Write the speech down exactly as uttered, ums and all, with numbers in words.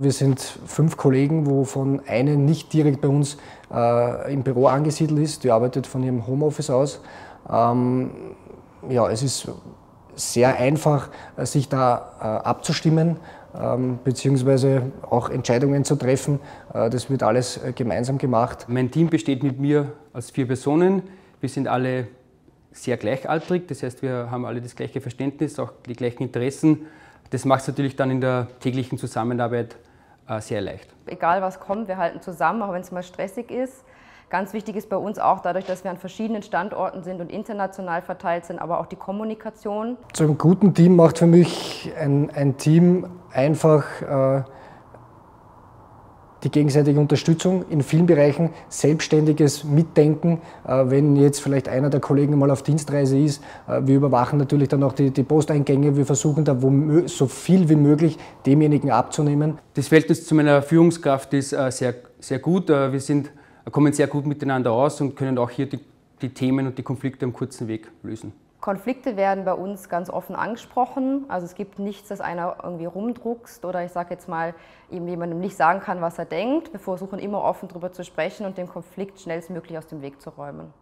Wir sind fünf Kollegen, wovon eine nicht direkt bei uns äh, im Büro angesiedelt ist. Die arbeitet von ihrem Homeoffice aus. Ähm, ja, es ist sehr einfach, sich da äh, abzustimmen, ähm, beziehungsweise auch Entscheidungen zu treffen. Äh, das wird alles äh, gemeinsam gemacht. Mein Team besteht mit mir aus vier Personen. Wir sind alle sehr gleichaltrig, das heißt, wir haben alle das gleiche Verständnis, auch die gleichen Interessen. Das macht es natürlich dann in der täglichen Zusammenarbeit äh, sehr leicht. Egal was kommt, wir halten zusammen, auch wenn es mal stressig ist. Ganz wichtig ist bei uns auch, dadurch, dass wir an verschiedenen Standorten sind und international verteilt sind, aber auch die Kommunikation. Zu einem guten Team macht für mich ein, ein Team einfach äh, die gegenseitige Unterstützung in vielen Bereichen, selbstständiges Mitdenken. Äh, wenn jetzt vielleicht einer der Kollegen mal auf Dienstreise ist, äh, wir überwachen natürlich dann auch die, die Posteingänge, wir versuchen da wo, so viel wie möglich demjenigen abzunehmen. Das Verhältnis zu meiner Führungskraft ist äh, sehr, sehr gut. Äh, wir sind kommen sehr gut miteinander aus und können auch hier die, die Themen und die Konflikte am kurzen Weg lösen. Konflikte werden bei uns ganz offen angesprochen. Also es gibt nichts, dass einer irgendwie rumdruckst oder ich sage jetzt mal, eben jemandem nicht sagen kann, was er denkt. Wir versuchen immer offen darüber zu sprechen und den Konflikt schnellstmöglich aus dem Weg zu räumen.